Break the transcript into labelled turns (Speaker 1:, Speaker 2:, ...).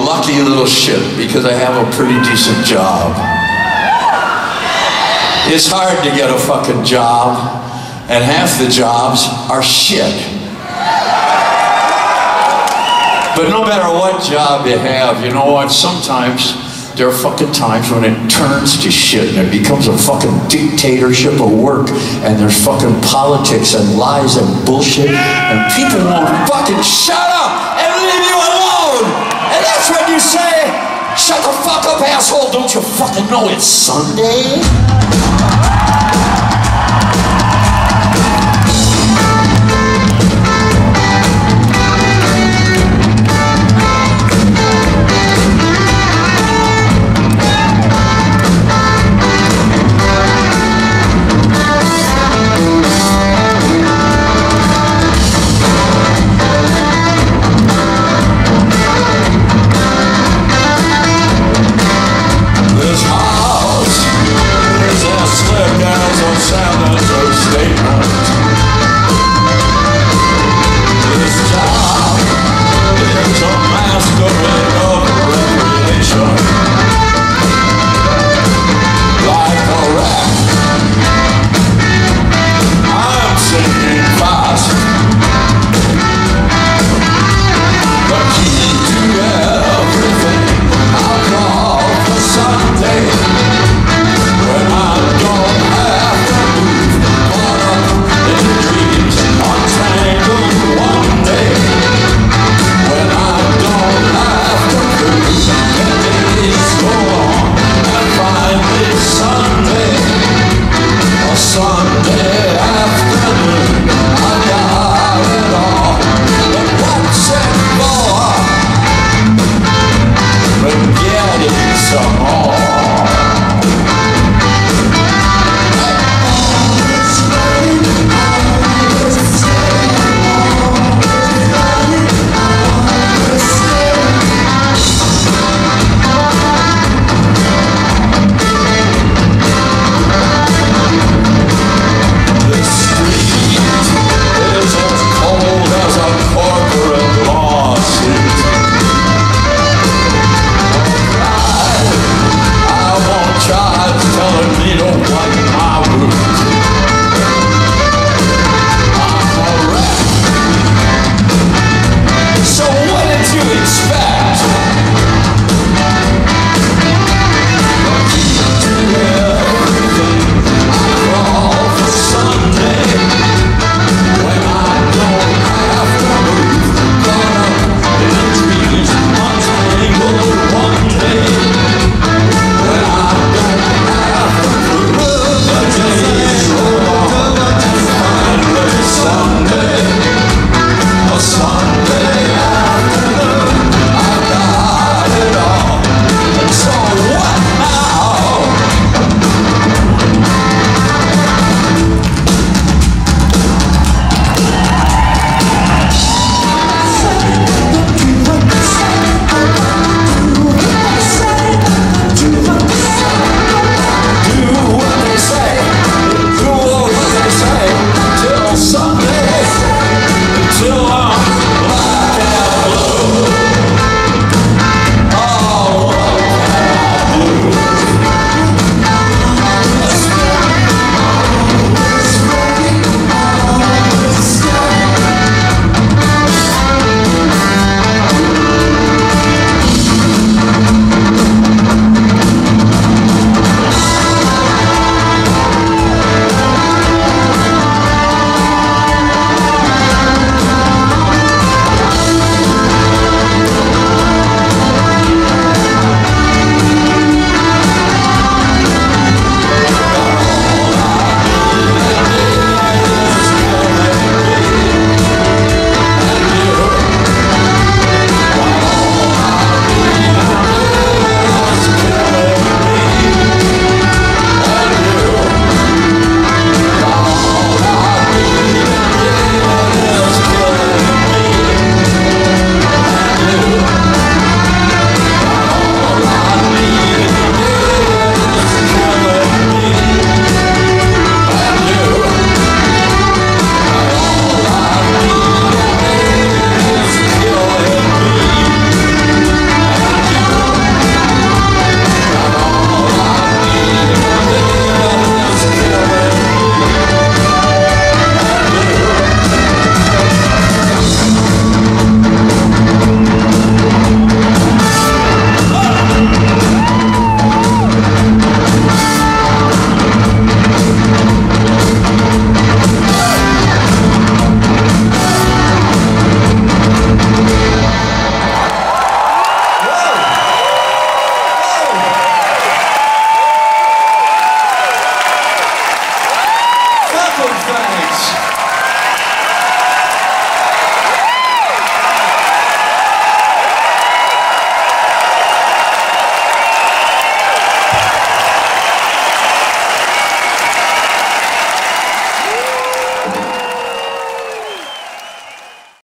Speaker 1: lucky little shit because I have a pretty decent job. It's hard to get a fucking job, and half the jobs are shit. But no matter what job you have, you know what, sometimes there are fucking times when it turns to shit and it becomes a fucking dictatorship of work, and there's fucking politics and lies and bullshit, and people won't fucking shut up and leave you alone. And that's when you say, shut the fuck up, asshole, don't you fucking know it's Sunday?